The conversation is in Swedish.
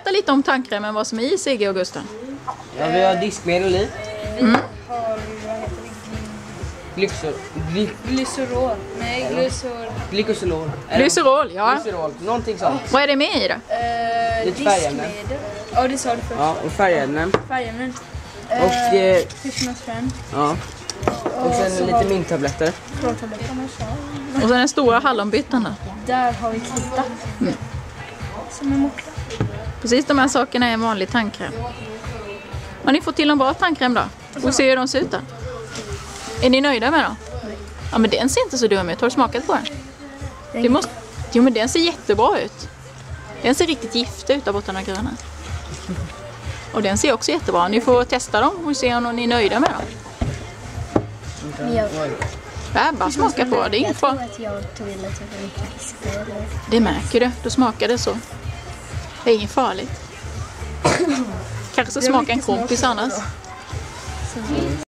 berätta lite om tandkrämen, vad som är i Sigge och Gusten. Ja, vi har diskmedel i. Vi har, vad heter det? Glycerol. Nej, Glykosolol. Glycerol, ja. Glycerol, någonting sånt. Vad är det med i då? Lite färgämnen. Diskmedel. Ja, det sa du först. Ja, och färgämnen. Färgämnen. Och Fyllnadsfärg. ja. Och sen lite minttabletter. Och sen den stora hallonbyttan då. Där har vi krita. Som är mocka. Precis de här sakerna är en vanlig tandkräm. Har ni fått till en bra tandkräm då? Och se hur de ser ut då? Är ni nöjda med dem? Ja, men den ser inte så dum ut. Har du smakat på den? Det måste... Jo, men den ser jättebra ut. Den ser riktigt giftig ut där borta, den gröna. Och den ser också jättebra. Ni får testa dem och se om ni är nöjda med dem. Ja, bara smaka på. Det är inget farligt. Det märker du. Då smakar det så. Det är inget farligt. Kanske så smakar en kompis annars.